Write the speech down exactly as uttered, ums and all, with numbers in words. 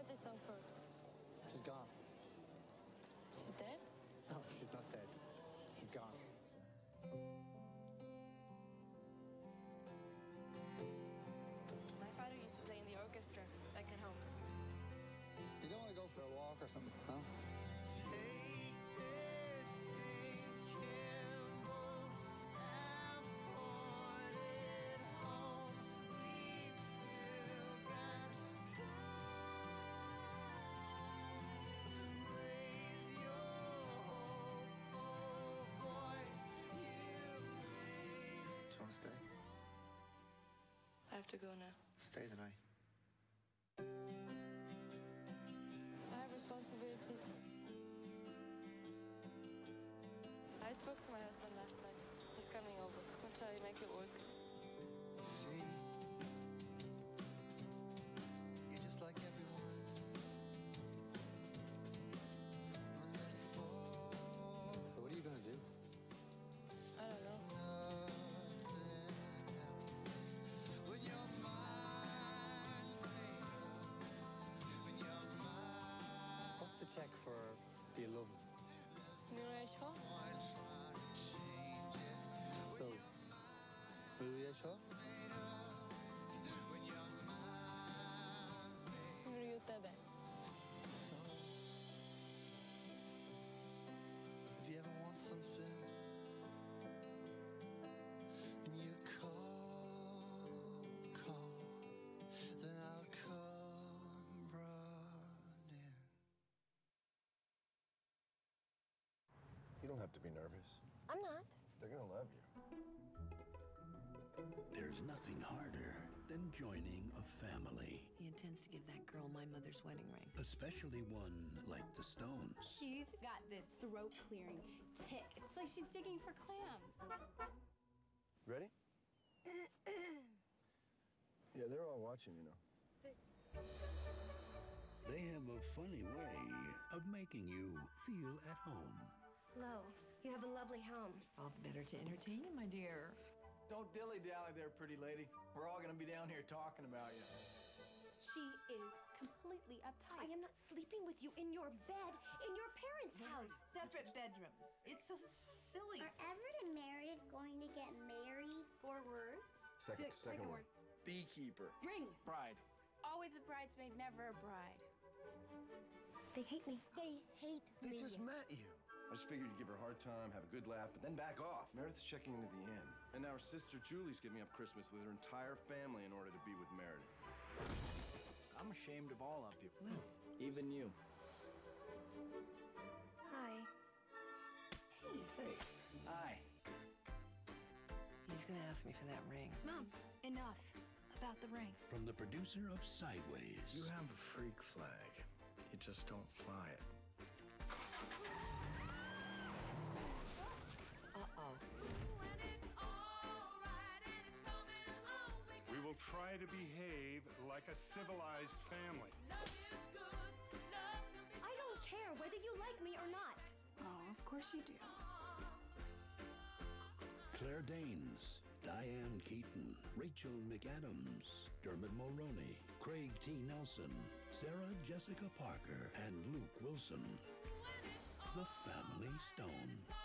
this song for? She's gone. She's dead? No, she's not dead. She's gone. My father used to play in the orchestra back at home. You don't want to go for a walk or something, no? Take this sinking boat and point it home. We've still got time. Raise your hopeful voice. You made it. Do you want to stay? I have to go now. Stay the night. I have responsibilities. I spoke to my husband last night. He's coming over. We'll try to make it work. See, you're just like everyone. When there's fall, So what are you going to do? I don't know. nothing else. When your mind's made up, when your mind What's the check for Do You Love Him? Blu-ray show? trying to change it. So, Blu-ray show? Made up, when your mind's made Hur är det? so. If you ever want something and you call, call, then I'll come running. You don't have to be nervous. I'm not. They're gonna love you. There's nothing harder than joining a family, He intends to give that girl my mother's wedding ring. especially one like the Stones. She's got this throat-clearing tick. It's like she's digging for clams. Ready? Yeah, they're all watching, you know. They have a funny way of making you feel at home. Hello. You have a lovely home. All the better to entertain you, my dear. Don't dilly-dally there, pretty lady. We're all gonna be down here talking about you. She is completely uptight. I am not sleeping with you in your bed in your parents' house. Separate bedrooms. It's so silly. Are Everett and Meredith going to get married? Four words. Second, Six, second one. Beekeeper. Ring. Bride. Always a bridesmaid, never a bride. They hate me. They hate They me. just met you. I just figured you'd give her a hard time, have a good laugh, but then back off. Meredith's checking into the inn. And now her sister Julie's giving up Christmas with her entire family in order to be with Meredith. I'm ashamed of all of you. Even you. Hi. Hey. Hey. Hi. He's gonna ask me for that ring. Mom, enough about the ring. From the producer of Sideways. You have a freak flag. You just don't fly it. Uh-oh. We will try to behave like a civilized family. I don't care whether you like me or not. Oh, of course you do. Claire Danes, Diane Keaton, Rachel McAdams, Dermot Mulroney, Craig T. Nelson, Sarah Jessica Parker, and Luke Wilson. The Family Stone.